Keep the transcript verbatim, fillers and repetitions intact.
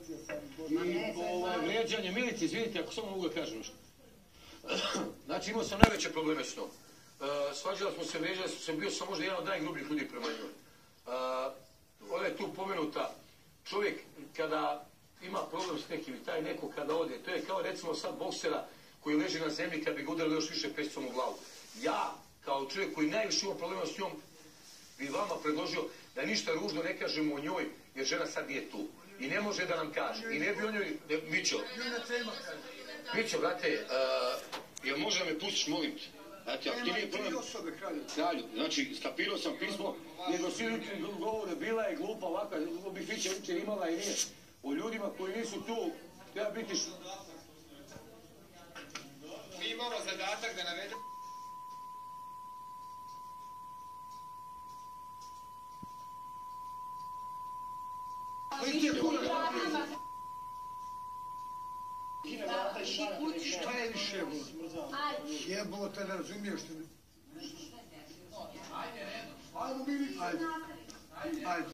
I ovaj, vrijeđanje Milici, izvinite, ako samo mogu da kažem nešto. Znači, imao sam najveće probleme s njom. Uh, svađali smo se, vrijeđali smo se, bio sam možda jedan od najgrubljih ljudi prema njoj. Uh, ona je tu pomenuta, čovjek kada ima problem s nekim i taj neko kada ode, to je kao recimo sad boksera koji leži na zemlji kad bi ga udarili još više pesicom u glavu. Ja, kao čovjek koji najviše ima problema s njom, bi vama predložio da ništa ružno ne kažemo o njoj, jer žena sad nije tu. I ne može da nam kaže. I ne bi o njoj... Ne, Mićo. Mićo, brate, uh, jel može da me pustiš, molim te? Znate, ako ti nije problem... Kralju, znači, skapirao sam pismo, nego svi ljudi govore, bila je glupa ovakva, bi Fića učer imala i nije. O ljudima koji nisu tu, treba biti... Mi imamo zadatak da navedemo... Šta je više jebote? Jebote, ne razumiješ što mi... Ajde, ajde. Ajde.